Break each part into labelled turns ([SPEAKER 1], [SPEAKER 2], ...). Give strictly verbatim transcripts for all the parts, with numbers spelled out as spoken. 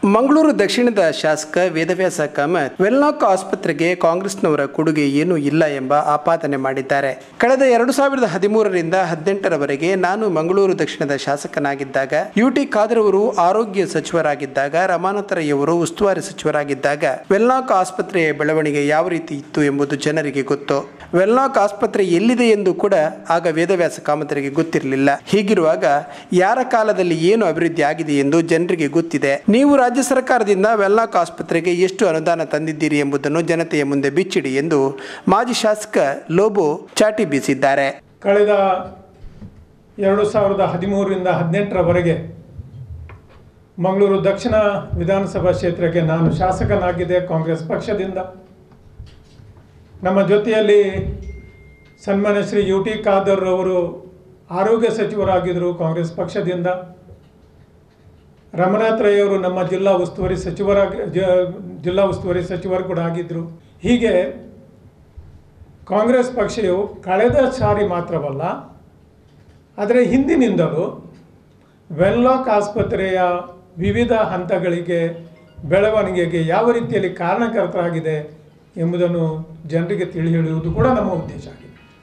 [SPEAKER 1] ಮಂಗಳೂರು ದಕ್ಷಿಣದ ಶಾಸಕ ವೇದವ್ಯಾಸ ಕಾಮತ್ ವೆನ್ಲಾಕ್ ಆಸ್ಪತ್ರೆಗೆ ಕಾಂಗ್ರೆಸ್ನವರ ಕೊಡುಗೆ ಏನೂ ಇಲ್ಲ ಎಂಬ ಆಪಾದನೆ ಮಾಡಿದ್ದಾರೆ. ಕಳೆದ ಎರಡು ಸಾವಿರದ ಹದಿಮೂರರಿಂದ ಹದಿನೆಂಟರವರೆಗೆ ನಾನು ಮಂಗಳೂರು ದಕ್ಷಿಣದ ಶಾಸಕನಾಗಿದ್ದಾಗ, ಯುಟಿ ಖಾದರ್ ಅವರು ಆರೋಗ್ಯ ಸಚಿವರಾಗಿದ್ದಾಗ, ರಮಾನಾಥ ರೈ ಅವರು ಉಸ್ತುವಾರಿ ಸಚಿವರಾಗಿದ್ದಾಗ ವೆನ್ಲಾಕ್ ಆಸ್ಪತ್ರೆಯ ಬೆಳವಣಿಗೆ ಯಾವ ರೀತಿ ಇತ್ತು ಎಂಬುದು ಜನರಿಗೆ ಗೊತ್ತು. ವೆನ್ಲಾಕ್ ಆಸ್ಪತ್ರೆ ಎಲ್ಲಿದೆ ಎಂದು ಕೂಡ ಆಗ ವೇದವ್ಯಾಸ ಕಾಮತರಿಗೆ ಗೊತ್ತಿರಲಿಲ್ಲ. ಹೀಗಿರುವಾಗ ಯಾರ ಕಾಲದಲ್ಲಿ ಏನು ಅಭಿವೃದ್ಧಿ ಆಗಿದೆ ಎಂದು ಜನರಿಗೆ ಗೊತ್ತಿದೆ. ನೀವು ರಾಜ್ಯ ಸರ್ಕಾರದಿಂದ ವೆನ್ಲಾಕ್ ಆಸ್ಪತ್ರೆಗೆ ಎಷ್ಟು ಅನುದಾನ ತಂದಿದ್ದೀರಿ ಎಂಬುದನ್ನು ಜನತೆಯ ಮುಂದೆ ಬಿಚ್ಚಿಡಿ ಎಂದು ಮಾಜಿ ಶಾಸಕ ಲೋಬೋ ಚಾಟಿ ಬೀಸಿದ್ದಾರೆ.
[SPEAKER 2] ಕಳೆದ ಎರಡು ಸಾವಿರದ ಹದಿಮೂರರಿಂದ ಹದಿನೆಂಟರವರೆಗೆ ಮಂಗಳೂರು ದಕ್ಷಿಣ ವಿಧಾನಸಭಾ ಕ್ಷೇತ್ರಕ್ಕೆ ನಾನು ಶಾಸಕನಾಗಿದ್ದೆ ಕಾಂಗ್ರೆಸ್ ಪಕ್ಷದಿಂದ. ನಮ್ಮ ಜೊತೆಯಲ್ಲಿ ಸನ್ಮಾನ್ಯ ಶ್ರೀ ಯು ಟಿ ಖಾದರ್ ಅವರು ಆರೋಗ್ಯ ಸಚಿವರಾಗಿದ್ದರು ಕಾಂಗ್ರೆಸ್ ಪಕ್ಷದಿಂದ. ರಮಾನಾಥ ರೈ ಅವರು ನಮ್ಮ ಜಿಲ್ಲಾ ಉಸ್ತುವಾರಿ ಸಚಿವರಾಗಿ ಜಿಲ್ಲಾ ಉಸ್ತುವಾರಿ ಸಚಿವರು ಕೂಡ ಆಗಿದ್ದರು. ಹೀಗೆ ಕಾಂಗ್ರೆಸ್ ಪಕ್ಷವು ಕಳೆದ ಸಾರಿ ಮಾತ್ರವಲ್ಲ, ಆದರೆ ಹಿಂದಿನಿಂದಲೂ ವೆನ್ಲಾಕ್ ಆಸ್ಪತ್ರೆಯ ವಿವಿಧ ಹಂತಗಳಿಗೆ ಬೆಳವಣಿಗೆಗೆ ಯಾವ ರೀತಿಯಲ್ಲಿ ಕಾರಣಕರ್ತರಾಗಿದೆ ಎಂಬುದನ್ನು ಜನರಿಗೆ ತಿಳಿ ಹೇಳುವುದು ಕೂಡ ನಮ್ಮ ಉದ್ದೇಶ ಆಗಿದೆ.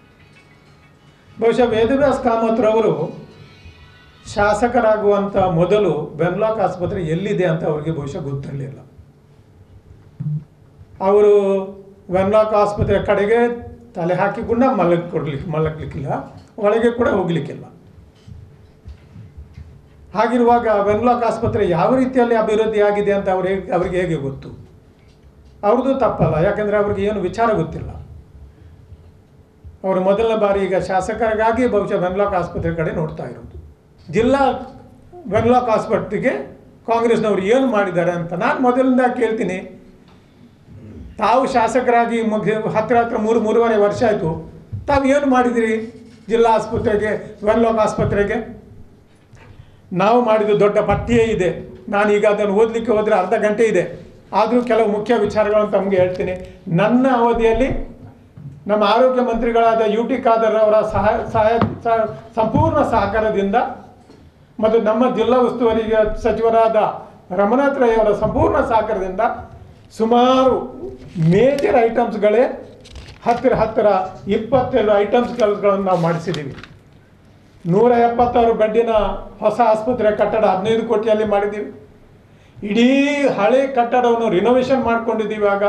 [SPEAKER 2] ಬಹುಶಃ ವೇದವ್ಯಾಸ ಕಾಮತ್ರವರು ಶಾಸಕರಾಗುವಂಥ ಮೊದಲು ವೆನ್ಲಾಕ್ ಆಸ್ಪತ್ರೆ ಎಲ್ಲಿದೆ ಅಂತ ಅವರಿಗೆ ಬಹುಶಃ ಗೊತ್ತಿರಲಿಲ್ಲ. ಅವರು ವೆನ್ಲಾಕ್ ಆಸ್ಪತ್ರೆ ಕಡೆಗೆ ತಲೆ ಹಾಕಿ ಕೂಡ ಮಲಗಿ ಕೊಡ್ಲಿಕ್ಕೆ ಮಲಗಲಿಕ್ಕಿಲ್ಲ, ಒಳಗೆ ಕೂಡ ಹೋಗ್ಲಿಕ್ಕಿಲ್ಲ. ಹಾಗಿರುವಾಗ ವೆನ್ಲಾಕ್ ಆಸ್ಪತ್ರೆ ಯಾವ ರೀತಿಯಲ್ಲಿ ಅಭಿವೃದ್ಧಿ ಆಗಿದೆ ಅಂತ ಅವ್ರಿಗೆ ಅವರಿಗೆ ಹೇಗೆ ಗೊತ್ತು? ಅವ್ರದ್ದು ತಪ್ಪಲ್ಲ, ಯಾಕೆಂದರೆ ಅವ್ರಿಗೆ ಏನು ವಿಚಾರ ಗೊತ್ತಿಲ್ಲ. ಅವರು ಮೊದಲನೇ ಬಾರಿ ಈಗ ಶಾಸಕರಿಗಾಗಿ ಬಹುಶಃ ವೆನ್ಲಾಕ್ ಆಸ್ಪತ್ರೆ ಕಡೆ ನೋಡ್ತಾ ಇರೋದು. ಜಿಲ್ಲಾ ವೆನ್ಲಾಕ್ ಆಸ್ಪತ್ರೆಗೆ ಕಾಂಗ್ರೆಸ್ನವರು ಏನು ಮಾಡಿದ್ದಾರೆ ಅಂತ ನಾನು ಮೊದಲಿಂದ ಕೇಳ್ತೀನಿ. ತಾವು ಶಾಸಕರಾಗಿ ಮುಗಿ ಹತ್ತಿರ ಹತ್ತಿರ ಮೂರು ಮೂರುವರೆ ವರ್ಷ ಆಯಿತು. ತಾವು ಏನು ಮಾಡಿದಿರಿ ಜಿಲ್ಲಾ ಆಸ್ಪತ್ರೆಗೆ, ವೆನ್ಲಾಕ್ ಆಸ್ಪತ್ರೆಗೆ? ನಾವು ಮಾಡಿದ ದೊಡ್ಡ ಪಟ್ಟಿಯೇ ಇದೆ. ನಾನೀಗ ಅದನ್ನು ಓದಲಿಕ್ಕೆ ಹೋದರೆ ಅರ್ಧ ಗಂಟೆ ಇದೆ. ಆದರೂ ಕೆಲವು ಮುಖ್ಯ ವಿಚಾರಗಳನ್ನು ತಮಗೆ ಹೇಳ್ತೀನಿ. ನನ್ನ ಅವಧಿಯಲ್ಲಿ ನಮ್ಮ ಆರೋಗ್ಯ ಮಂತ್ರಿಗಳಾದ ಯು ಟಿ ಖಾದರ್ ಅವರ ಸಹಾಯ ಸಹಾಯ ಸಂಪೂರ್ಣ ಸಹಕಾರದಿಂದ ಮತ್ತು ನಮ್ಮ ಜಿಲ್ಲಾ ಉಸ್ತುವಾರಿ ಸಚಿವರಾದ ರಮಾನಾಥ ರೈ ಅವರ ಸಂಪೂರ್ಣ ಸಹಕಾರದಿಂದ ಸುಮಾರು ಮೇಜರ್ ಐಟಮ್ಸ್ಗಳೇ ಹತ್ತಿರ ಹತ್ತಿರ ಇಪ್ಪತ್ತೆರಡು ಐಟಮ್ಸ್ಗಳನ್ನು ನಾವು ಮಾಡಿಸಿದ್ದೀವಿ. ನೂರ ಎಪ್ಪತ್ತಾರು ಬೆಡ್ಡಿನ ಹೊಸ ಆಸ್ಪತ್ರೆ ಕಟ್ಟಡ ಹದಿನೈದು ಕೋಟಿಯಲ್ಲಿ ಮಾಡಿದ್ದೀವಿ. ಇಡೀ ಹಳೆ ಕಟ್ಟಡವನ್ನು ರಿನೋವೇಷನ್ ಮಾಡ್ಕೊಂಡಿದ್ದೀವಿ. ಆಗ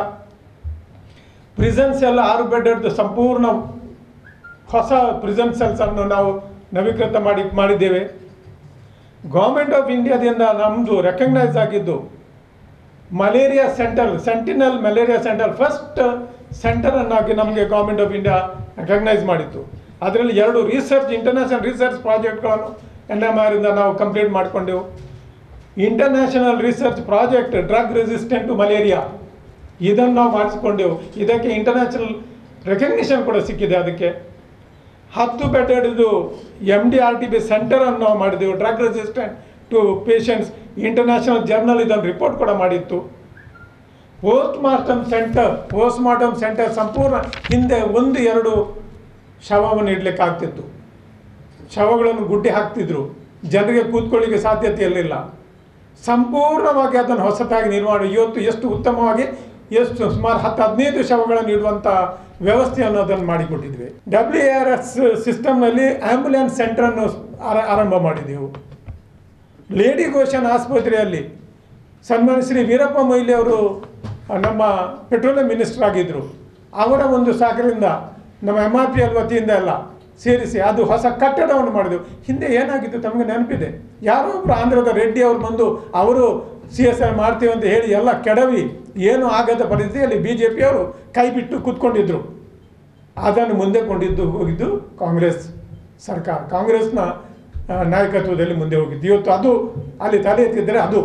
[SPEAKER 2] ಪ್ರಿಸನ್ ಸೆಲ್ ಆರು ಬೆಡ್ಡದ್ದು ಸಂಪೂರ್ಣ ಹೊಸ ಪ್ರಿಸನ್ ಸೆಲ್ಸನ್ನು ನಾವು ನವೀಕೃತ ಮಾಡಿ ಮಾಡಿದ್ದೇವೆ. ಗೌರ್ಮೆಂಟ್ ಆಫ್ ಇಂಡಿಯಾದಿಂದ ನಮ್ಮದು ರೆಕಗ್ನೈಸ್ ಆಗಿದ್ದು malaria centre, sentinel malaria centre first ಸೆಂಟರನ್ನಾಗಿ ನಮಗೆ ಗೌರ್ಮೆಂಟ್ ಆಫ್ ಇಂಡಿಯಾ ರೆಕಗ್ನೈಸ್ ಮಾಡಿತ್ತು. ಅದರಲ್ಲಿ ಎರಡು ರಿಸರ್ಚ್ ಇಂಟರ್ನ್ಯಾಷನಲ್ ರಿಸರ್ಚ್ ಪ್ರಾಜೆಕ್ಟ್ಗಳನ್ನು ಎನ್ ಎಮ್ ಆರಿಂದ ನಾವು ಕಂಪ್ಲೀಟ್ ಮಾಡಿಕೊಂಡೆವು. International research project drug resistant to malaria ಇದನ್ನು ನಾವು ಮಾಡಿಸ್ಕೊಂಡೆವು. ಇದಕ್ಕೆ ಇಂಟರ್ನ್ಯಾಷನಲ್ ರೆಕಗ್ನಿಷನ್ ಕೂಡ ಸಿಕ್ಕಿದೆ. ಅದಕ್ಕೆ ಹತ್ತು ಬೆಡ್ಡಿದ್ದು M D R T B ಸೆಂಟರನ್ನು ನಾವು ಮಾಡಿದೆವು, drug resistant to patients. International journal ಇದನ್ನು ರಿಪೋರ್ಟ್ ಕೂಡ ಮಾಡಿತ್ತು. Post mortem centre post mortem centre ಸಂಪೂರ್ಣ ಹಿಂದೆ ಒಂದು ಎರಡು ಶವವನ್ನು ಇಡಲಿಕ್ಕೆ ಆಗ್ತಿತ್ತು. ಶವಗಳನ್ನು ಗುಡ್ಡೆ ಹಾಕ್ತಿದ್ರು, ಜನರಿಗೆ ಕೂತ್ಕೊಳ್ಳಿಕ್ಕೆ ಸಾಧ್ಯತೆ ಇರಲಿಲ್ಲ. ಸಂಪೂರ್ಣವಾಗಿ ಅದನ್ನು ಹೊಸತಾಗಿ ನಿರ್ಮಾಣ ಇವತ್ತು ಎಷ್ಟು ಉತ್ತಮವಾಗಿ ಎಷ್ಟು ಸುಮಾರು ಹತ್ತು ಹದಿನೈದು ಶವಗಳನ್ನು ಇಡುವಂಥ ವ್ಯವಸ್ಥೆಯನ್ನು ಅದನ್ನು ಮಾಡಿಕೊಟ್ಟಿದ್ವಿ. ಡಬ್ಲ್ಯೂ ಆರ್ ಎಸ್ ಸಿಸ್ಟಮ್ನಲ್ಲಿ ಆ್ಯಂಬುಲೆನ್ಸ್ ಸೆಂಟ್ರನ್ನು ಆರಂಭ ಮಾಡಿದೆವು. ಲೇಡಿ ಗೋಶನ್ ಆಸ್ಪತ್ರೆಯಲ್ಲಿ ಸನ್ಮಾನ್ಯ ಶ್ರೀ ವೀರಪ್ಪ ಮೊಯ್ಲಿ ಅವರು ನಮ್ಮ ಪೆಟ್ರೋಲಿಯಂ ಮಿನಿಸ್ಟರ್ ಆಗಿದ್ದರು. ಅವರ ಒಂದು ಸಹಕಾರದಿಂದ ನಮ್ಮ ಎಮ್ ಆರ್ ಪಿ ಎಲ್ ವತಿಯಿಂದ ಎಲ್ಲ ಸೇರಿಸಿ ಅದು ಹೊಸ ಕಟ್ಟಡವನ್ನು ಮಾಡಿದೆವು. ಹಿಂದೆ ಏನಾಗಿತ್ತು ತಮಗೆ ನೆನಪಿದೆ? ಯಾರೋ ಒಬ್ಬರು ಆಂಧ್ರದ ರೆಡ್ಡಿ ಅವರು ಬಂದು ಅವರು ಸಿ ಎಸ್ ಐ ಮಾಡ್ತೀವಿ ಅಂತ ಹೇಳಿ ಎಲ್ಲ ಕೆಡವಿ ಏನು ಆಗದ ಪರಿಸ್ಥಿತಿಯಲ್ಲಿ ಬಿ ಜೆ ಪಿಯವರು ಕೈ ಬಿಟ್ಟು ಕೂತ್ಕೊಂಡಿದ್ದರು. ಅದನ್ನು ಮುಂದೆ ಕೊಂಡಿದ್ದು ಹೋಗಿದ್ದು ಕಾಂಗ್ರೆಸ್ ಸರ್ಕಾರ, ಕಾಂಗ್ರೆಸ್ನ ನಾಯಕತ್ವದಲ್ಲಿ ಮುಂದೆ ಹೋಗಿದ್ದು. ಇವತ್ತು ಅದು ಅಲ್ಲಿ ತಲೆ ಎತ್ತಿದ್ದರೆ ಅದು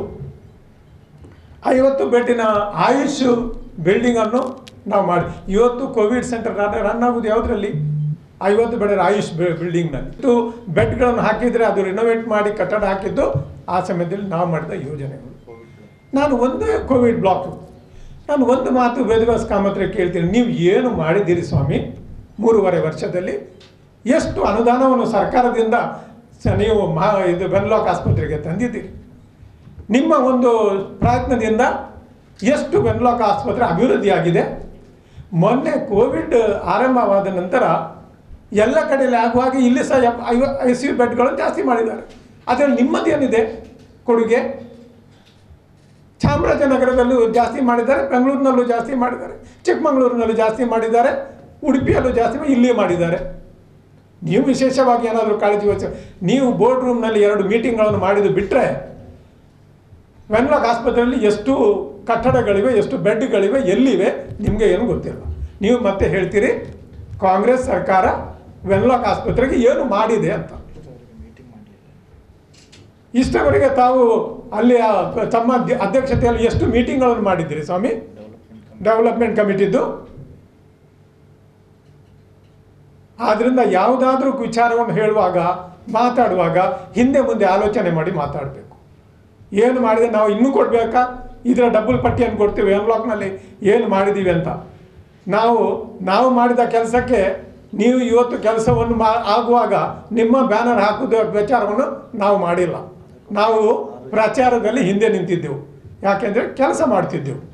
[SPEAKER 2] ಐವತ್ತು ಬೆಡ್ಡಿನ ಆಯುಷ್ ಬಿಲ್ಡಿಂಗನ್ನು ನಾವು ಮಾಡಿ ಇವತ್ತು ಕೋವಿಡ್ ಸೆಂಟರ್ ರನ್ ಆಗೋದು ಯಾವುದರಲ್ಲಿ? ಐವತ್ತು ಬೆಡ್ ಆಯುಷ್ ಬಿಲ್ಡಿಂಗ್ನಲ್ಲಿ ಇಷ್ಟು ಬೆಡ್ಗಳನ್ನು ಹಾಕಿದರೆ ಅದು ರಿನೋವೇಟ್ ಮಾಡಿ ಕಟ್ಟಡ ಹಾಕಿದ್ದು ಆ ಸಮಯದಲ್ಲಿ ನಾವು ಮಾಡಿದ ಯೋಜನೆಗಳು. ನಾನು ಒಂದೇ ಕೋವಿಡ್ ಬ್ಲಾಕು. ನಾನು ಒಂದು ಮಾತು ವೇದವ್ಯಾಸ ಕಾಮತ್ರೆ ಕೇಳ್ತೀನಿ, ನೀವು ಏನು ಮಾಡಿದ್ದೀರಿ ಸ್ವಾಮಿ ಮೂರುವರೆ ವರ್ಷದಲ್ಲಿ? ಎಷ್ಟು ಅನುದಾನವನ್ನು ಸರ್ಕಾರದಿಂದ ನೀವು ಮಹಾ ಇದು ವೆನ್ಲಾಕ್ ಆಸ್ಪತ್ರೆಗೆ ತಂದಿದ್ದೀರಿ? ನಿಮ್ಮ ಒಂದು ಪ್ರಯತ್ನದಿಂದ ಎಷ್ಟು ವೆನ್ಲಾಕ್ ಆಸ್ಪತ್ರೆ ಅಭಿವೃದ್ಧಿಯಾಗಿದೆ. ಮೊನ್ನೆ ಕೋವಿಡ್ ಆರಂಭವಾದ ನಂತರ ಎಲ್ಲ ಕಡೆಯಲ್ಲಿ ಆಗುವಾಗ ಇಲ್ಲಿ ಸಹ F I I C U ಬೆಡ್ಗಳನ್ನು ಜಾಸ್ತಿ ಮಾಡಿದ್ದಾರೆ. ಅದರಲ್ಲಿ ನಿಮ್ಮದೇನಿದೆ ಕೊಡುಗೆ? ಚಾಮರಾಜನಗರದಲ್ಲೂ ಜಾಸ್ತಿ ಮಾಡಿದ್ದಾರೆ, ಬೆಂಗಳೂರಿನಲ್ಲೂ ಜಾಸ್ತಿ ಮಾಡಿದ್ದಾರೆ, ಚಿಕ್ಕಮಗಳೂರಿನಲ್ಲೂ ಜಾಸ್ತಿ ಮಾಡಿದ್ದಾರೆ, ಉಡುಪಿಯಲ್ಲೂ ಜಾಸ್ತಿ ಇಲ್ಲಿ ಮಾಡಿದ್ದಾರೆ. ನೀವು ವಿಶೇಷವಾಗಿ ಏನಾದರೂ ಕಾಳಜಿ ವಹಿಸಿ ನೀವು ಬೋರ್ಡ್ ರೂಮ್ನಲ್ಲಿ ಎರಡು ಮೀಟಿಂಗ್ಗಳನ್ನು ಮಾಡಿದ್ದು ಬಿಟ್ಟರೆ ವೆನ್ಲಾಕ್ ಆಸ್ಪತ್ರೆಯಲ್ಲಿ ಎಷ್ಟು ಕಟ್ಟಡಗಳಿವೆ, ಎಷ್ಟು ಬೆಡ್ಗಳಿವೆ, ಎಲ್ಲಿವೆ ನಿಮಗೆ ಏನು ಗೊತ್ತಿಲ್ಲ. ನೀವು ಮತ್ತೆ ಹೇಳ್ತೀರಿ ಕಾಂಗ್ರೆಸ್ ಸರ್ಕಾರ ವೆನ್ಲಾಕ್ ಆಸ್ಪತ್ರೆಗೆ ಏನು ಮಾಡಿದೆ ಅಂತ. ಇಷ್ಟವರೆಗೆ ತಾವು ಅಲ್ಲಿ ತಮ್ಮ ಅಧ್ಯಕ್ಷತೆಯಲ್ಲಿ ಎಷ್ಟು ಮೀಟಿಂಗ್ಗಳನ್ನು ಮಾಡಿದ್ದೀರಿ ಸ್ವಾಮಿ ಡೆವಲಪ್ಮೆಂಟ್ ಕಮಿಟಿದ್ದು? ಆದ್ದರಿಂದ ಯಾವುದಾದ್ರೂ ವಿಚಾರವನ್ನು ಹೇಳುವಾಗ ಮಾತಾಡುವಾಗ ಹಿಂದೆ ಮುಂದೆ ಆಲೋಚನೆ ಮಾಡಿ ಮಾತಾಡಬೇಕು. ಏನು ಮಾಡಿದೆ, ನಾವು ಇನ್ನೂ ಕೊಡಬೇಕಾ, ಇದರ ಡಬಲ್ ಪಟ್ಟಿಯನ್ನು ಕೊಡ್ತೀವಿ ವೆನ್ಲಾಕ್ನಲ್ಲಿ ಏನು ಮಾಡಿದ್ದೀವಿ ಅಂತ. ನಾವು ನಾವು ಮಾಡಿದ ಕೆಲಸಕ್ಕೆ ನೀವು ಇವತ್ತು ಕೆಲಸವನ್ನು ಮಾ ಆಗುವಾಗ ನಿಮ್ಮ ಬ್ಯಾನರ್ ಹಾಕುವ ವಿಚಾರವನ್ನು ನಾವು ಮಾಡಿಲ್ಲ. ನಾವು ಪ್ರಚಾರದಲ್ಲಿ ಹಿಂದೆ ನಿಂತಿದ್ದೆವು, ಯಾಕೆಂದರೆ ಕೆಲಸ ಮಾಡ್ತಿದ್ದೆವು.